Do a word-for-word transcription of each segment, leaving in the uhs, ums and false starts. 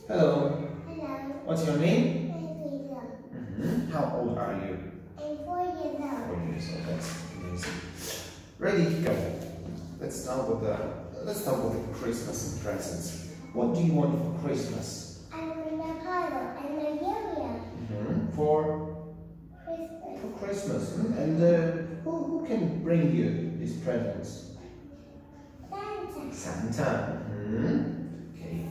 Hello. Hello. What's your name? I'm Lisa. Mm-hmm. How old are you? I'm four years old. Four years old. That's amazing. Ready? Go. Let's start with the let's start with the Christmas and presents. What do you want for Christmas? I want a puzzle and a yo-yo. Mm-hmm. For Christmas. for Christmas. Mm-hmm. And uh, who who can bring you these presents? Santa. Santa. Mm-hmm. Okay.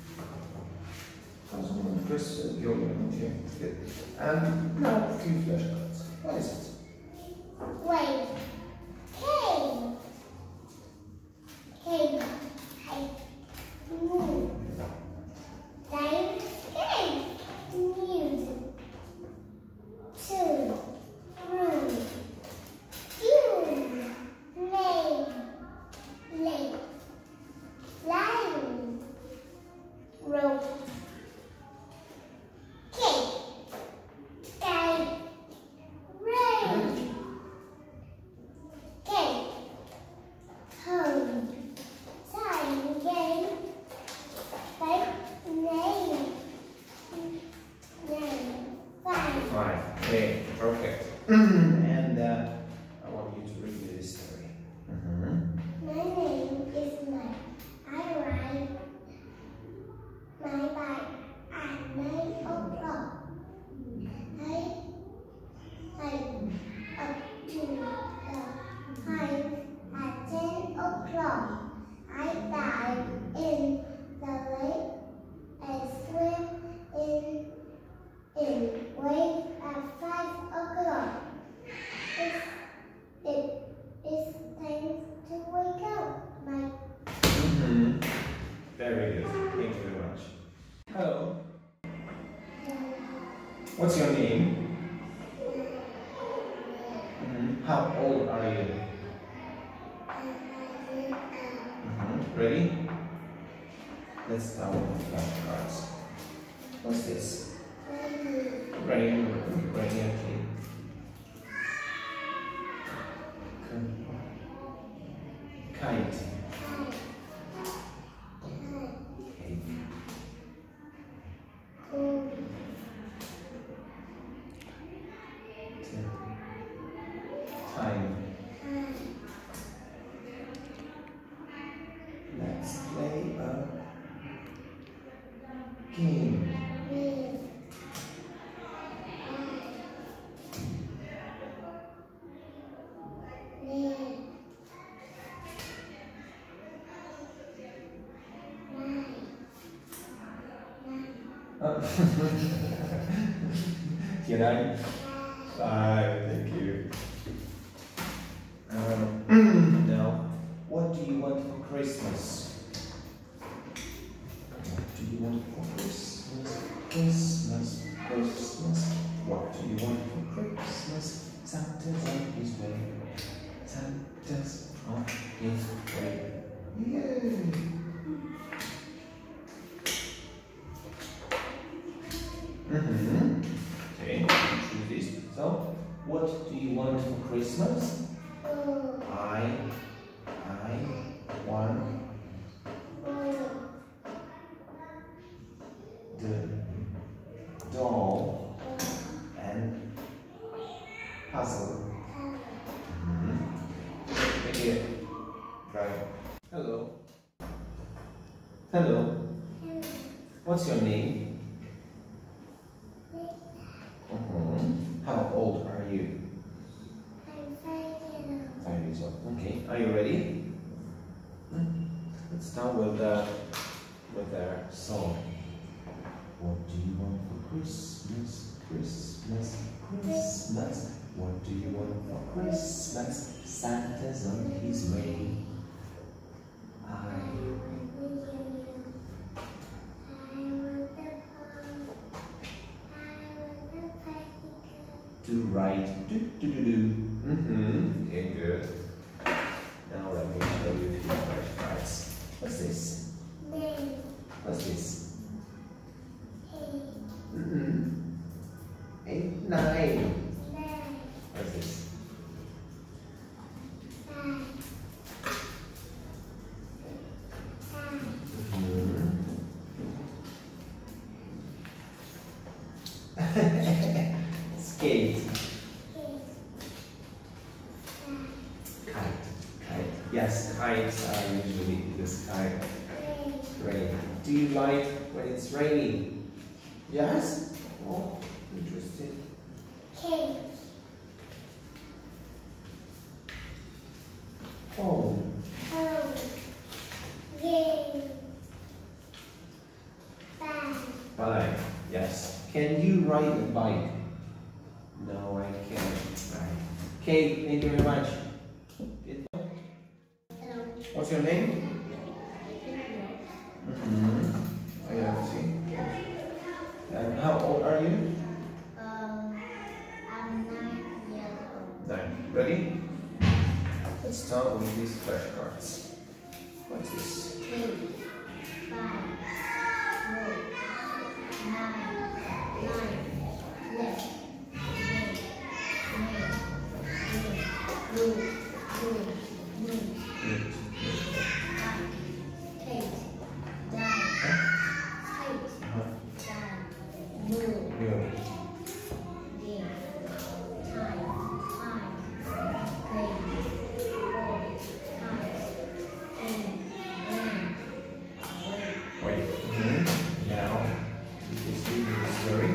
Puzzle and Christmas. Yo-yo. Okay. Good. And now a few flashcards. What is it? Wait. Cave. Cave. Cave. Move. Time. Cave. Music. Two. Room. Fume. Lane. Lake. Line. Rope. Cake. Sky. Rain. Cake. Home. Time. Game. Five. Name. Nine. Five. Fine. Okay. Perfect. And uh, I want you to read me this story. Mm-hmm. My name is Mike. I ride my bike at nine o'clock. I hike up to the heights at ten o'clock. I dive in the lake and swim in in waves at five o'clock. It's, it is time to wake up, Mike. Mm-hmm. Very good. Thank you very much. Hello. What's your name? Mm-hmm. How old are you? Mm-hmm. Ready? Let's start with the flashcards. What's this? Rain. Rain. Okay. Kite. Okay. Time. Let's play a game. Uh, Can I? Five, thank you. Um, now, what do you want for Christmas? What do you want for Christmas? Christmas, Christmas. What do you want for Christmas? Santa's on his way. Santa's on his way. Yay! Mm-hmm. Okay, choose this. So, what do you want for Christmas? I, I want the doll and puzzle. Mm-hmm. Thank you. Right. Hello. Hello. What's your name? Mm-hmm. How old are you? I'm five years old. Five years old. Okay. Are you ready? Hmm. Let's start with uh, with our song. What do you want for Christmas? Christmas, Christmas. What do you want for Christmas? Santa's on his way. I to write. Do do do do. Mm-hmm. Okay, good. Now let me show you the flashcards. What's this? Name. What's this? Eight. Mm-hmm. Eight, nine. Nine. What's this? Five. Five. Mm-hmm. Skate. Skate. Kite. Kite. Yes, kites are usually in the sky. Rain. Rain. Do you like when it's raining? Yes? Oh, interesting. Cake. Oh. Home. Game. Bag. Bike. Yes. Can you ride a bike? No, I can't. Right. Okay, thank you very much. Hello. What's your name? Mm-hmm. I have to see. And how old are you? Um, I'm nine years old. Nine. Ready? Let's start with these flashcards. What's this? Three, five, four, nine, nine, left, right, blue, blue, blue, Good. up, eight, down, straight, Uh-huh. down, move, Good. game, time, time, play, four, times, in, in, wait. Wait. Mm-hmm. Now, this is the story.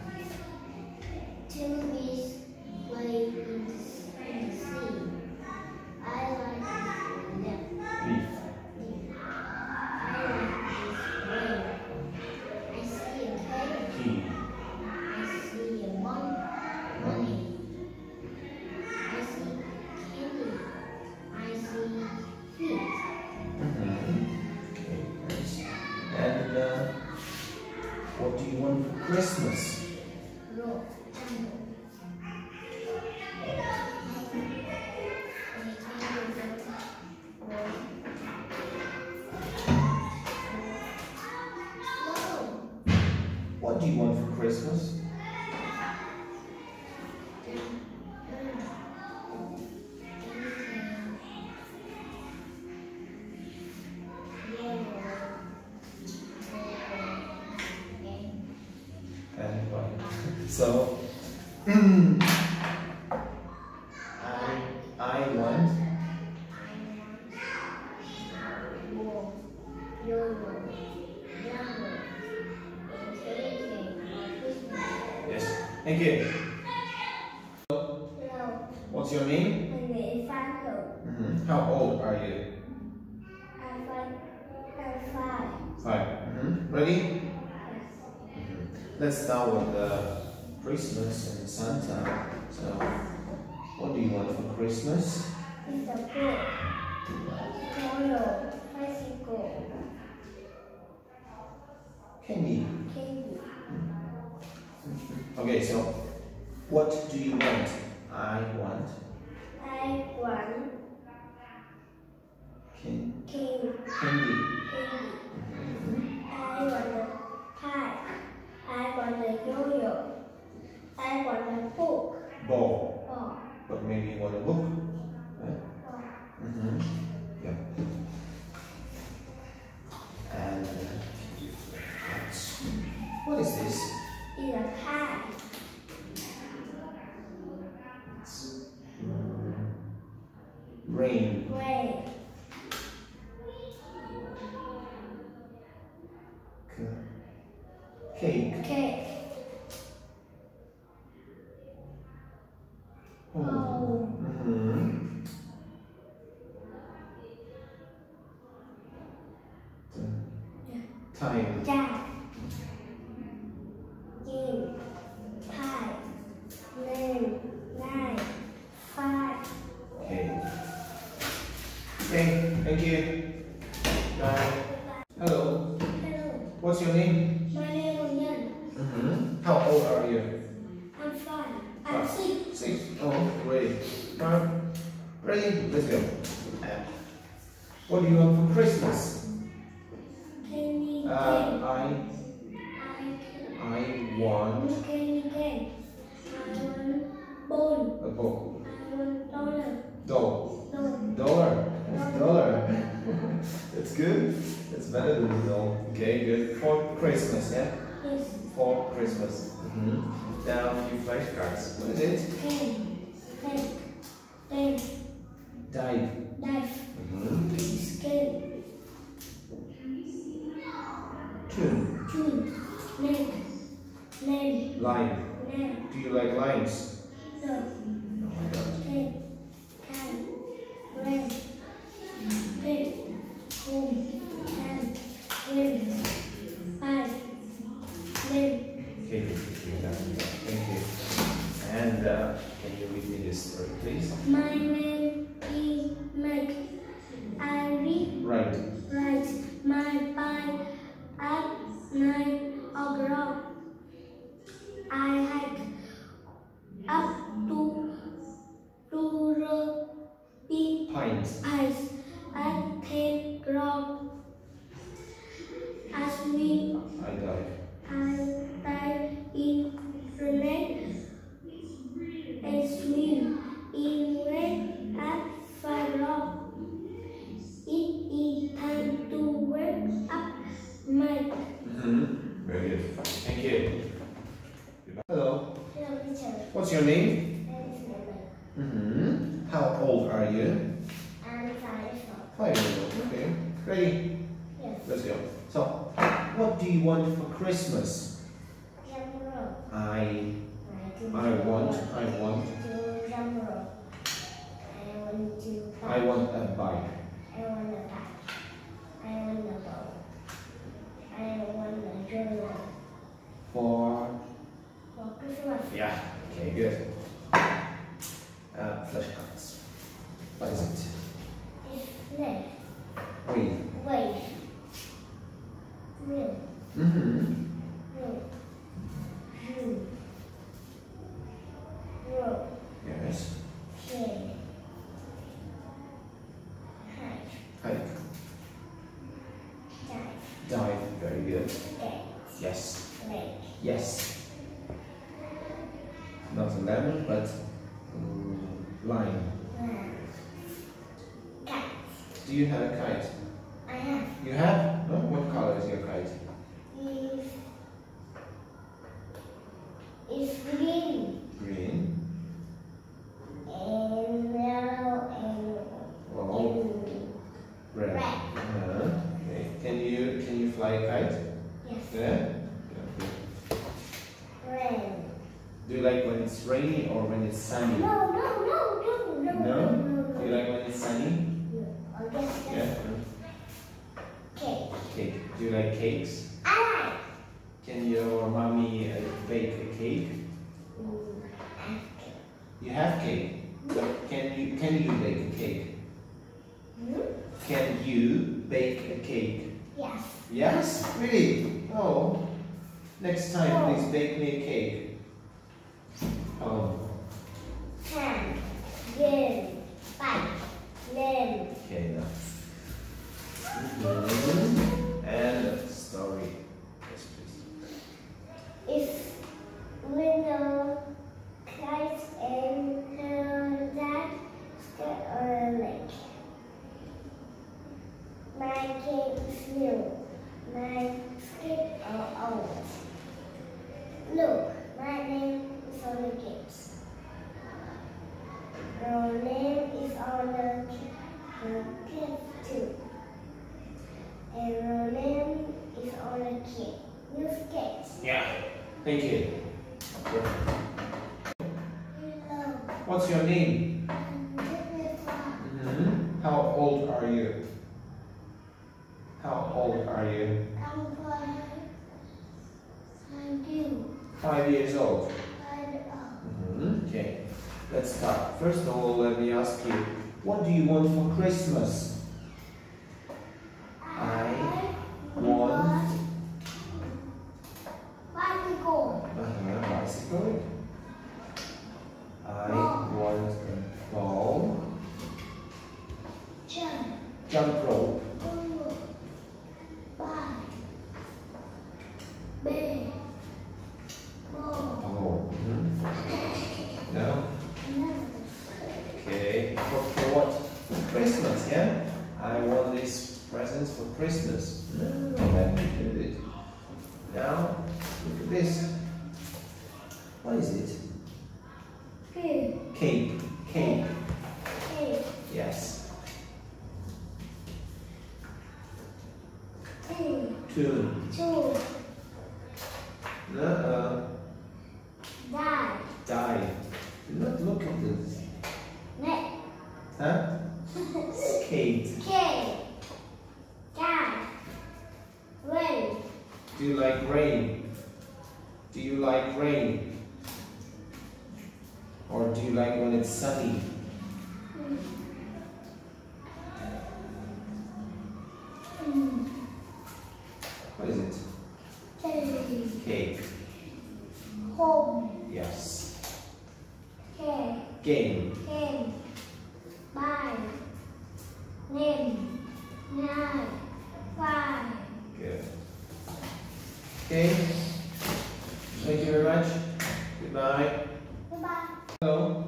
Two fish play in the, in the sea. I like this left. Leaf. I like this rain. I see a cake. Key. I see a mon money. I see candy. I see feet. Mm-hmm. Okay, nice. And uh, what do you want for Christmas? Roll. Jumbo. What do you want for Christmas? And what? So, I I want yes. Thank you. What's your name? Mm-hmm. How old are you? Five. Mm-hmm. Ready? Mm-hmm. Let's start with the Christmas and Santa. So, what do you want for Christmas? Candy. Okay, so what do you want? I want I want can, king, candy. king. Mhm. I want a pie. I want a yo-yo. I want a book. Ball. Oh, But maybe you want a book. Right? oh. Mm-hmm. Yeah. And uh, that's- what is this? It's a pie. It's, mm, rain. Rain. C- Cake. Cake. Oh. Mm-hmm. Time. Jack. Game. Pie. Name. Nine. Five. Okay. Okay, thank you. Bye. Hello. Hello. What's your name? My name is Yan. Mm-hmm. How old are you? I'm five. I'm Five. six. Six. Oh, ready. Five. Ready? Let's go. Uh, What do you want for Christmas? Candy Uh, cane. I I I want candy cane. I want bone. a book. I want dollar. Doll. No. Dollar. Dollar. That's good. That's better than a doll. Okay, good. For Christmas, yeah? Yes. For Christmas. Mm-hmm. Now a few flashcards. What is it? Can. Can. Can. Dive. Dive. Mm-hmm. Scale. Tune. Tune. Neck. Name. Line. Name. Do you like lines? No. Oh my god. Can. Can. Rain. Pin. Home. Can. Win. Pie. Name. Okay, good, good, good, good. Thank you. And uh, can you read me this story, please? My name is Meg. I read. Right. Right. My pie at nine o'clock. I hike up to to the big Pines. ice and ten drop. As we I dive. I dive in the net and swim in rain at five o'clock. It is time to wake up, Mike. Mm-hmm. Very good. Thank you. Hello. Hello, teacher. What's your name? My name is Mike. Mm-hmm. How old are you? I'm five. Five years old. Okay. Ready? Yes. Let's go. So, what do you want for Christmas? Jamro. I, I want, I want, To Jamro. I want to. I want a bike. I want a bike. I want a boat. I want a journal. For, For Christmas. yeah. Okay, good. Uh, flashcards. What is it? It's leg. Wait. Wait. Real. Mm-hmm. Real. Shoe. Roll. Yes. Shade. Hike. Hike. Dive. Dive. Very good. Skate. Yes. Lake. Yes. Not a lemon, but um, lime. Land. Cat. Do you have a kite? I have. You have? No? What color is your kite? Is. Is green. Green. And yellow and. Well, and red. red. Uh-huh. Okay. Can you can you fly a kite? Yes. Yeah. Yeah, good. Red. Do you like when it's rainy or when it's sunny? No, no, no, no, no, No? no, Do you no. like when it's sunny? Oh, yes, Yeah. yes. Cake. Cake. Do you like cakes? I like. Can your mommy uh, bake a cake? Mm, apple. You have cake. But can you can you bake a cake? Hmm? Can you bake a cake? Yes. Yes? Really? Oh. Next time, Oh. please bake me a cake. Oh. Hand. Game. Bike. Name. Okay, now. Mhm. And a story. Yes, please. Is window kites and her dad stay on a lake. My cake is new. My skate are old. Look, my name is on the gates. Your name is on the kid too. And your name is on the kid. New skates. Yeah. Thank you. Hello. What's your name? I'm Jennifer. Mhm. How old are you? How old are you? I'm five. I'm you. Five years old. I'm uh, Mhm. Okay. Let's start. First of all, let me ask you, what do you want for Christmas? I want bicycle. uh, bicycle. I want a ball. Jump. Jump rope. Oh. Bye. Big. Ball. Oh. Mhm. No. No. Okay. For, for what? For Christmas, yeah? I want these presents for Christmas. No, let me do it. Now, at this. What is it? Cape. Cape. Cape. Cape. Yes. Two. Tune. Two. Uh-uh. Die. Die. Do not look at this. Neck. Huh? Skate. K. Die. Rain. Do you like rain? Do you like rain? Or do you like when it's sunny? Mm. What is it? K. Cake. Home. Yes. K. Game. Game. Buy. Name. Nine. Five. Good. Okay. Thank you very much. Goodbye. Goodbye. Hello.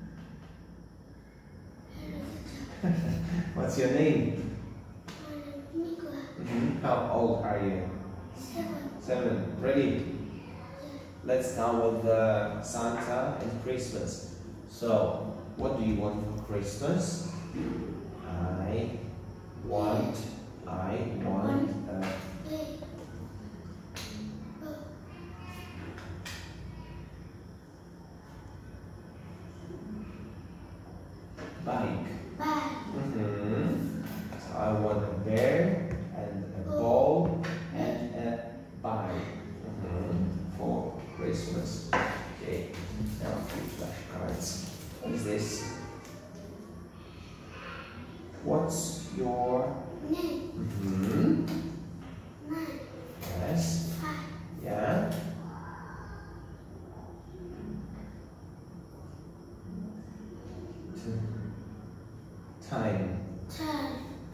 What's your name? Nicola. Mhm. How old are you? Seven. Seven. Ready? Let's start with uh, Santa and Christmas. So, what do you want for Christmas? I want, I want a bike. Bye. Mm-hmm. So I want a bear and a ball and a bike mm-hmm. for Christmas. Okay, now a few flashcards. What is this? What's your Name. mm-hmm. Nine. Yes. Five. Yeah. Two. Time. Ten.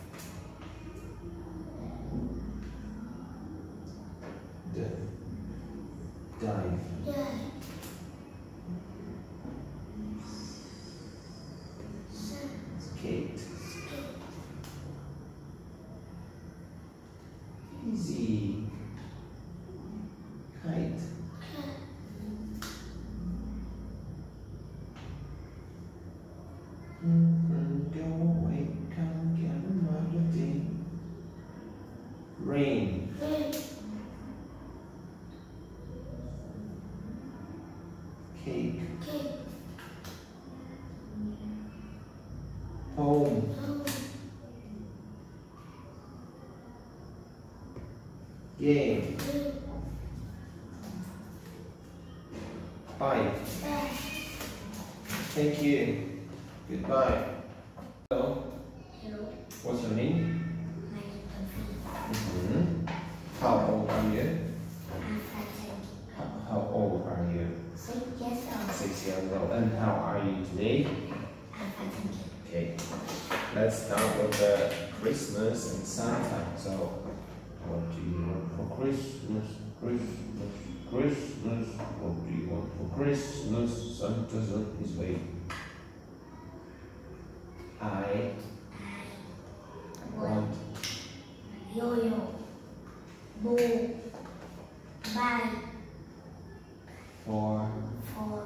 D. Dive. Nine. Seven. Skate. Easy. Kite. Ten. Mm-hmm. Go away, come get another day. Rain. Rain. Cake. Cake. Home. Home. Game. Game. Bike. Bye. Thank you. Goodbye. Hello. Hello. What's your name? My name is Mm-hmm. How old are you? I'm five. How, how old are you? Six years old. Six years old. And how are you today? I'm five. Okay. Let's start with the Christmas and Santa. So, what do you want for Christmas? Christmas, Christmas. What do you want for Christmas? Santa's on his way. I want Yo-yo. Boo. Bye. for For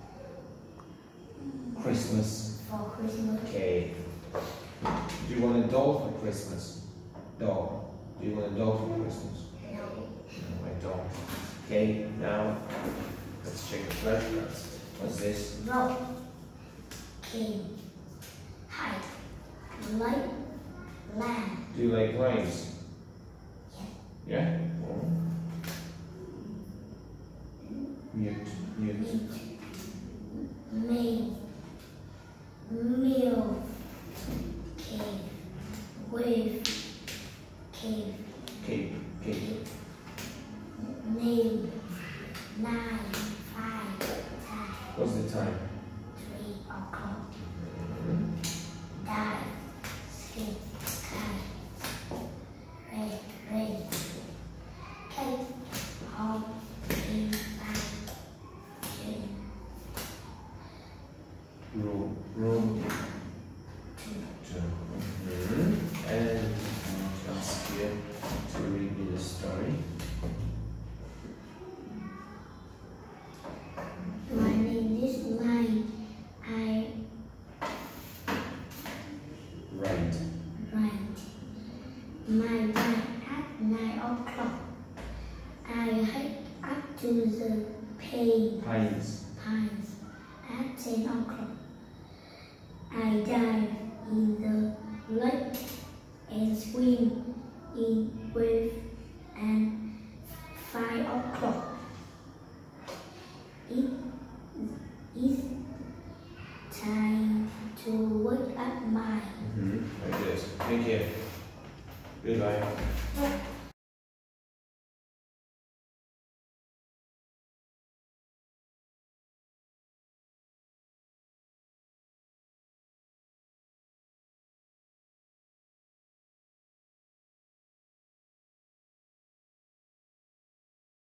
Christmas. for Christmas. Okay. Do you want a doll for Christmas? Doll. Do you want a doll for Christmas? No. No, I don't. Okay, now let's check the flashcards. What's this? Rock. King. Height. Light. Lamb. Do you like rhymes? Yeah. Yeah? Oh. Mute, mute. Meat. Maid. Meal. Cave. Wave. Cave. Cape, cape. Name. Nine. Five. Ten. What's the time? Three o'clock. Mhm. Die. Skip. Kite. Red. Red. Cake. Home. King. Nine. King. Room, room. Two. Two. Mhm. And just here to read me the story. to the pain, Pines. pines at ten o'clock. I dive in the lake and swim in wave at five o'clock. It is time to wake up my Mm-hmm. Very good. Thank you. Goodbye.